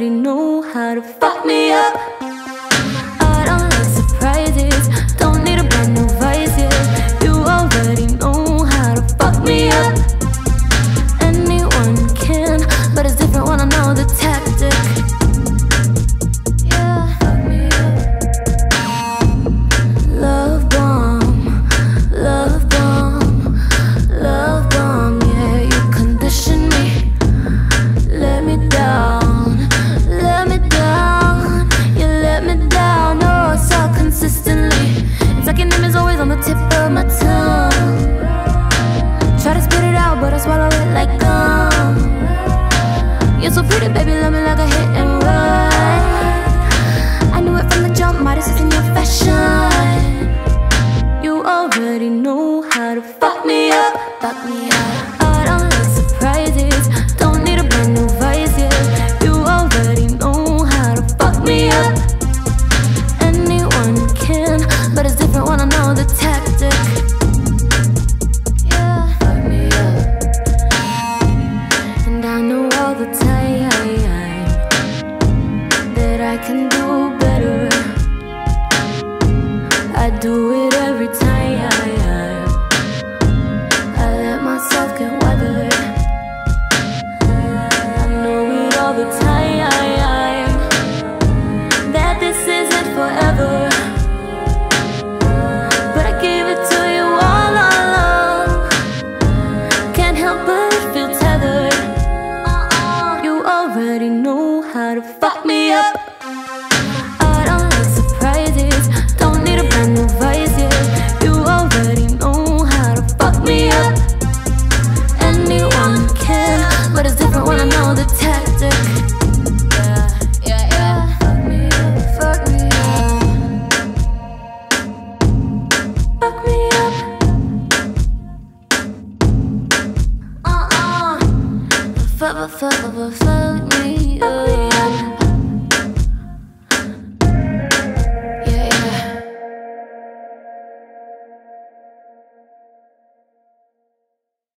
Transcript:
already know how to fuck me up. I don't like surprises, don't need a brand new vice, yeah. You already know how to fuck me up. Anyone can, but it's different when I know the tactic. Yeah, fuck me up. Love bomb, love bomb, love bomb, yeah. You condition me, let me down, let me down. You let me down, oh, so consistently. It's like your name is always on the tip of my tongue. Try to spit it out, but I swallow it like gum. You're so pretty, baby, love me like a hit and run. I knew it from the jump, Midas is in your fashion. You already know how to fuck me up, fuck me up. I don't like surprises, don't need a brand new vice, yeah. You already know how to fuck me up. Anyone can, but it's different when I know the tactic. Yeah, fuck me up. And I know all the time that I can do better. I do it every time. I let myself get weathered. I know it all the time that this isn't forever, but I gave it to you all along. Can't help but feel tethered. You already know how to fuck me up.